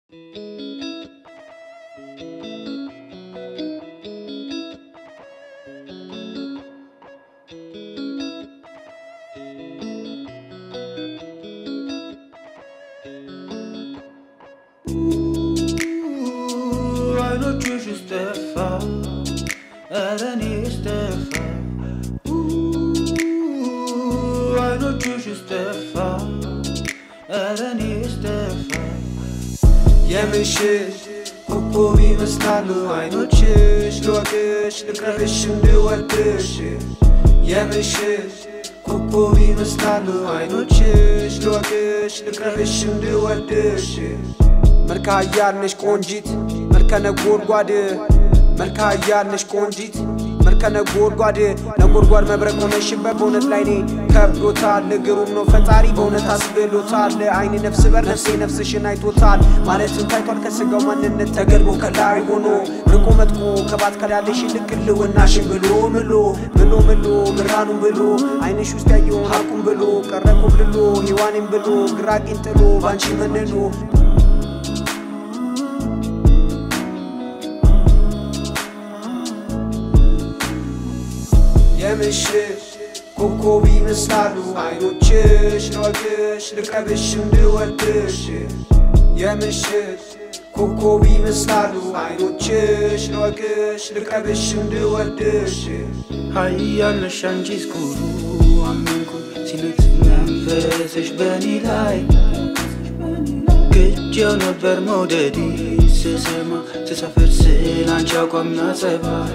I know you should step far, and I step far. I know you should step far, and I step far. የምሽት ኮከብ ይመስላሉ አይኖችሽ ልወቅሽ ልቅረብሽ እንድወድሽ የምሽት ኮከብ ይመስላሉ አይኖችሽ ልወቅሽ ልቅረብሽ እንድወድሽ መልካ ያልነሽ ቆንጂት መልከነ ጎርጓድ መልካ ያልነሽ ቆንጂት መልከነ ጎርጓድ ነጎርጓድ መብረቅ ሆነሽበት በእውነት ላይ እኔ ከብዶታል ግሩም ነው ፈጣሪ በእውነት አስብሎታል አይኔ ነፍስ በር ነፍሴ ነፍስሽን አይቶታል ማለትም ታይቷል ከስጋው ማንነት ተገልቦ ከላይ ሆኖ ርቆ መጥቆ ከባት ከዳለሽ ልክልውናሽን ብሎ ምራኑን ብሎ አይንሽ ውስጥ ያየውን ሀቁን ብሎ ቀረቁም ልሎ ሔዋኔን ብሎ ግራቂን ጥሎ ባንቺ መንሎ የምሽት ኮከብ ይመስላሉ አይኖችሽ ልወቅሽ ልቅረብሽ እንድወድሽ የምሽት ኮከብ ይመስላሉ አይኖችሽ ልወቅሽ ልቅረብሽ እንድወድሽ ኃያልነሽ አንቺስ ኩሩ አመንኩ ሲነግስ መንፈስሽ በእኔ ላይ ግጄው ነበር መውደዴ ስሰማ ስሰፍር ስላንቺ አቋምና ጸባይ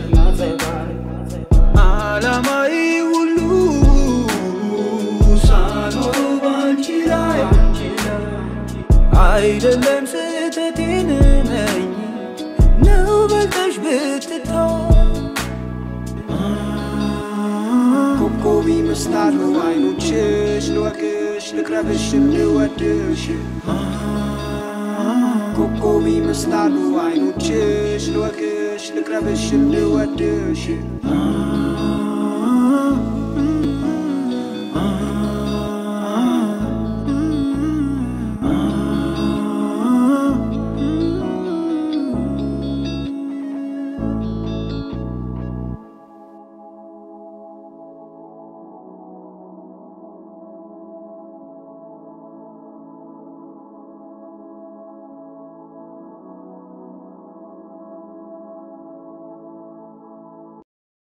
አላማዬ ሁሉ ሳኖር ባንቺ ላይ አይደለም ስህተቴን ነኝ ነው በልጠሽ ብትተው ኮከብ ይመስላሉ አይኖችሽ ልወቅሽ ልቅረብሽ እንድወድሽ ኮከብ ይመስላሉ አይኖችሽ ልወቅሽ ልቅረብሽ እንድወድሽ